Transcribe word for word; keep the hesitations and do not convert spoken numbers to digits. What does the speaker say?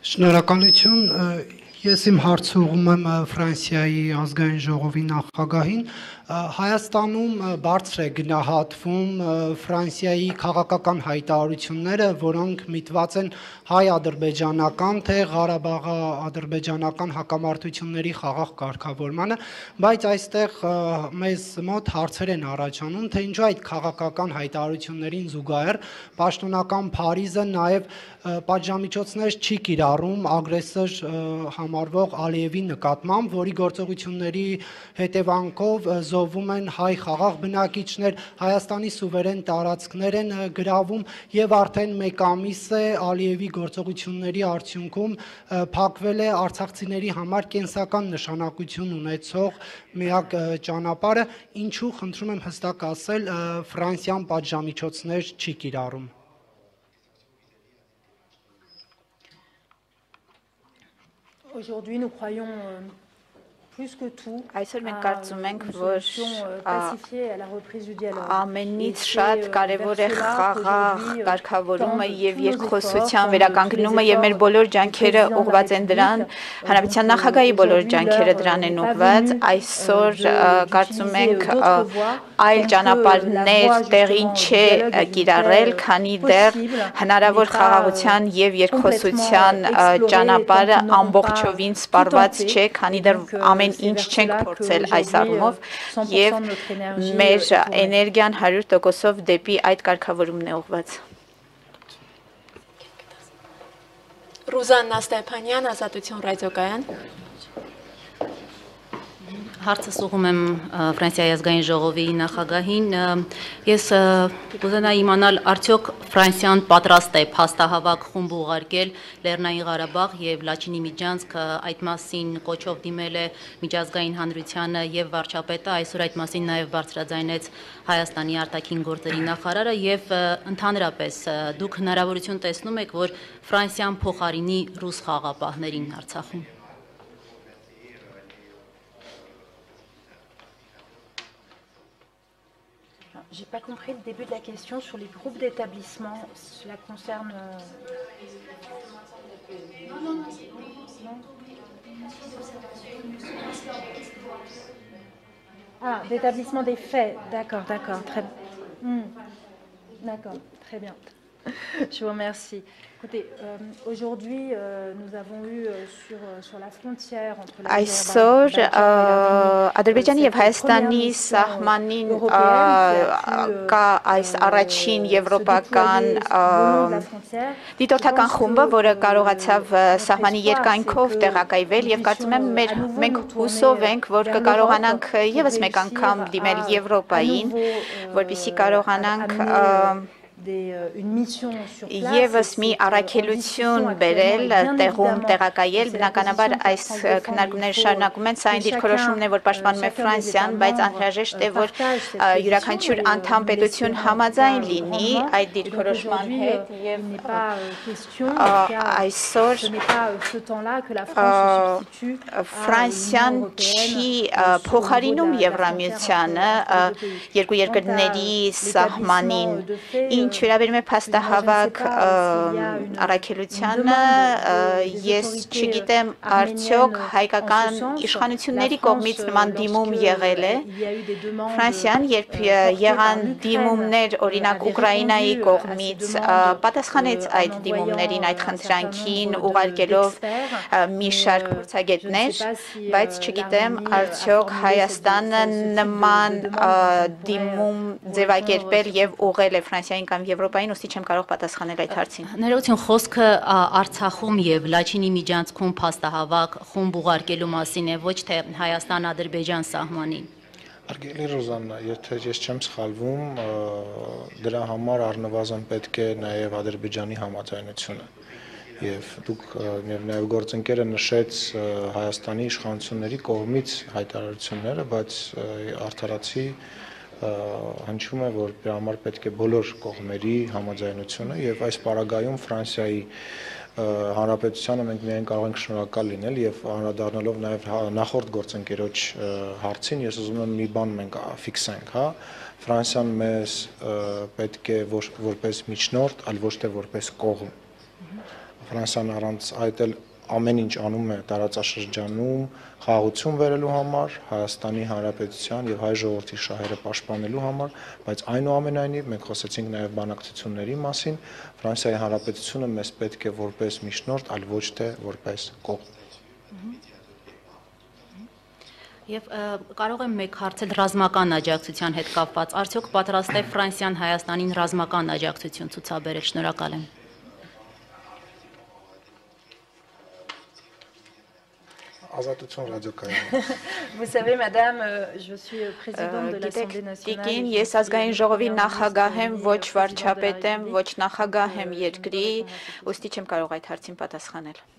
Շնորհակալություն, ես իմ հարցը ուղղում եմ Ֆրանսիայի ազգային ժողովի նախագահին, Հայաստանում բարձր է գնահատվում Ֆրանսիայի քաղաքական հայտարարությունները, որոնք միտված են հայ-ադրբեջանական, թե Ղարաբաղի-ադրբեջանական հակամարտությունների խաղաղ կարգավորմանը, բայց այստեղ մեզ մոտ հարցեր են առաջանում, թե ինչու այդ քաղաքական հայտարարություններին զուգահեռ պաշտոնական Փարիզը նաև պատժամիջոցներ չի կիրառում ագրեսոր համարվող Ալիևի նկատմամբ, որի գործողությունների հետևանքով զոհվում են հայ խաղաղ բնակիչներ, Հայաստանի սուվերեն տարածքներ են գրավում եւ արդեն մեկ ամիս է Ալիևի գործողությունների արդյունքում փակվել է արցախցիների համար կենսական նշանակություն ունեցող միակ ճանապարհը, ինչու խնդրում եմ հստակ ասել Ֆրանսիան պատժամիջոցներ չի կիրառում։ Aujourd'hui, nous croyons euh, plus que tout Այսօր մենք à կարծում ենք, une որ solution euh, pacifiée à la reprise du dialogue. ամենից Et շատ c'est, euh, կարևոր է vers cela խաղաղ qu'aujourd'hui, euh, կարգավորումը tendent եւ tous nos երկխոսության efforts, վերականգնումը tendent եւ մեր tous les բոլոր efforts ջանքերը du président de la ուղղված են դրան, République. հանրապետության Donc, նախագահի բոլոր aujourd'hui, ջանքերը l'heure դրան են n'est pas ուղղված, venue, այսօր euh, de- կարծում d'utiliser, ենք euh, d'autres voies, այլ tant que ճանապարհներ la voie, տեղին justement, չէ du dialogue et du կիրառել, paix, քանի euh, դեռ possible, հնարավոր n'est pas, խաղաղության euh, եւ երկխոսության complètement exploré, ճանապարհը tant qu'ils n'auront ամբողջովին pas սպառված tout tenté. չէ, քանի Et դեռ donc, euh, ամեն c'est ինչ vers չենք cela փորձել այս qu'aujourd'hui, առումով cent pour cent եւ de notre énergie մեր est tournée. էներգիան հարյուր տոկոսով դեպի այդ կարգավորումն է ուղղված։ Ռուզաննա Ստեփանյան, Ազատություն ռադիոկայան։ Հարցս ուղղում եմ Ֆրանսիայի ազգային ժողովի նախագահին։ Ես կուզենայի իմանալ, արդյոք Ֆրանսիան պատրաստ է փաստահավաք խումբ ուղարկել Լեռնային Ղարաբաղ եւ Լաչինի Միջանցք, այդ մասին կոչով դիմել է միջազգային հանրությանը եւ վարչապետը, այսօր այդ մասին նաեւ բարձրաձայնեց Հայաստանի արտաքին գործերի նախարարը եւ ընդհանրապես դուք հնարավորություն տեսնում եք, որ Ֆրանսիան փոխարինի ռուս խաղաղապահներին Արցախում։ J'ai pas compris le début de la question sur les groupes d'établissement. Cela concerne. euh, Non, non, non. Ah, d'établissement des faits. D'accord, d'accord, très bien. Hmm. D'accord, très bien. Je vous remercie. Écoutez, euh, aujourd'hui, euh, nous avons eu euh, sur, euh, sur la frontière entre Այսօր Ադրբեջանի եւ Հայաստանի սահմանին կա այս առաջին եվրոպական դիտորդական խումբը, որը կարողացավ սահմանի երկայնքով տեղակայվել եւ կարծում եմ մեր մենք հուսով ենք, որ կկարողանանք եւս մեկ անգամ դիմել Եվրոպային, որպեսզի կարողանանք Եվս մի առաքելություն բերել, տեղում տեղակայել, բնականաբար այս քննարկումները շարունակում են, սա այն դիրքորոշումն է, որ պաշտպանում է Ֆրանսիան, բայց անհրաժեշտ է, որ յուրաքանչյուր անդամ պետություն համաձայն լինի այդ դիրքորոշման հետ եւ այսօր Ֆրանսիան չի փոխարինում Եվրամիությանը երկու երկրների սահմանին, ինչ վերաբերում է փաստահավաք առաքելությանը, ես չգիտեմ արդյոք հայկական իշխանությունների կողմից նման դիմում եղել է։ Ֆրանսիան, երբ եղան դիմումներ, օրինակ Ուկրաինայի կողմից, պատասխանեց այդ դիմումներին, այդ խնդրանքին, ուղարկելով մի շարք փորձագետներ, բայց չգիտեմ արդյոք Հայաստանը նման դիմում ձևակերպել եւ ուղղել է Ֆրանսիային կամ Եվրոպային, ուստի չեմ կարող պատասխանել այդ հարցին։ Ներողություն, խոսքը Արցախում եւ Լաչինի միջանցքում փաստահավաք խումբ ուղարկելու մասին է, ոչ թե Հայաստան-Ադրբեջան սահմանին։ Արգելի Ռոզաննա, եթե ես չեմ սխալվում, դրա համար առնվազն պետք է նաեւ Ադրբեջանի համաձայնությունը։ Եվ դուք նաեւ գործընկերը նշեց Հայաստանի իշխանությունների կողմից հայտարարությունները, բայց արդարացի հնչում է, որ դրա համար պետք է բոլոր կողմերի համաձայնությունը եւ այս պարագայում Ֆրանսիայի Հանրապետությանը մենք միայն կարող ենք շնորհակալ լինել եւ անդրադառնալով նաեւ նախորդ գործընկերոջ հարցին, ես ուզում եմ մի բան մենք ֆիքսենք, հա, Ֆրանսիան մեզ պետք է որպես միջնորդ, այլ ոչ թե որպես կողմ Ֆրանսիան առանց այդ էլ ամեն ինչ անում է տարածաշրջանում խաղաղություն վերելու համար, Հայաստանի Հանրապետության եւ հայ ժողովրդի շահերը պաշտպանելու համար, բայց այնուամենայնիվ մենք խոսեցինք նաեւ բանակցությունների մասին, Ֆրանսիայի Հանրապետությունը մեզ պետք է որպես միջնորդ, այլ ոչ թե որպես կողմ։ Եվ կարող եմ մեկ հարցել ռազմական աջակցության հետ կապված, արդյոք պատրաստ է Ֆրանսիան Հայաստանին ռազմական աջակցություն ցուցաբերել, շնորհակալ եմ։ Ազատություն ռադիոկայանը։ Vous savez, madame, je suis présidente de l'Assemblée nationale. Տիկին, ես ազգային ժողովի նախագահ եմ, ոչ վարչապետ եմ, ոչ նախագահ եմ երկրի, ուստի չեմ կարող այդ հարցին պատասխանել։